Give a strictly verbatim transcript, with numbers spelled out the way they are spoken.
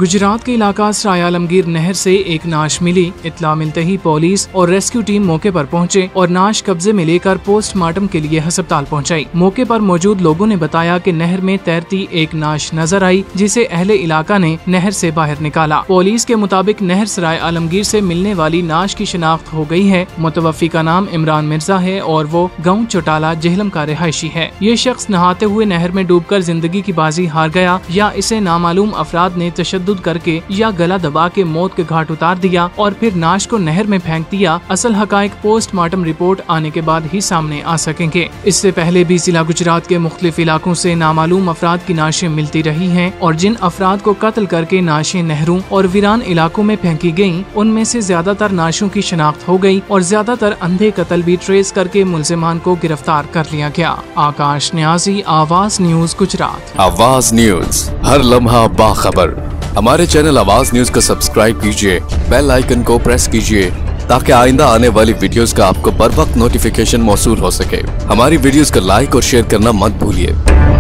गुजरात के इलाका सराय आलमगीर नहर से एक नाश मिली। इत्तला मिलते ही पुलिस और रेस्क्यू टीम मौके पर पहुंचे और नाश कब्जे में लेकर पोस्टमार्टम के लिए अस्पताल पहुंचाई। मौके पर मौजूद लोगों ने बताया कि नहर में तैरती एक नाश नजर आई, जिसे अहले इलाका ने नहर से बाहर निकाला। पुलिस के मुताबिक नहर सराय आलमगीर से मिलने वाली नाश की शिनाख्त हो गई है। मुतवफ़ी का नाम इमरान मिर्जा है और वो गाँव चौटाला जेहलम का रिहायशी है। ये शख्स नहाते हुए नहर में डूबकर जिंदगी की बाजी हार गया या इसे नामालूम अफराद ने तशद्दुद करके या गला दबा के मौत के घाट उतार दिया और फिर नाश को नहर में फेंक दिया। असल हकायक पोस्टमार्टम रिपोर्ट आने के बाद ही सामने आ सकेंगे। इससे पहले भी जिला गुजरात के मुख्तलिफ इलाकों से नामालूम अफराद की नाशें मिलती रही हैं और जिन अफराद को कत्ल करके नाशें नहरों और वीरान इलाकों में फेंकी गयी, उनमें से ज्यादातर नाशों की शिनाख्त हो गयी और ज्यादातर अंधे कत्ल भी ट्रेस करके मुल्जिमान को गिरफ्तार कर लिया गया। आकाश न्याजी, आवाज न्यूज गुजरात। आवाज न्यूज, हर लम्हा बाखबर। हमारे चैनल आवाज न्यूज को सब्सक्राइब कीजिए, बेल आइकन को प्रेस कीजिए ताकि आइंदा आने वाली वीडियोस का आपको बर वक्त नोटिफिकेशन मौसूल हो सके। हमारी वीडियोस को लाइक और शेयर करना मत भूलिए।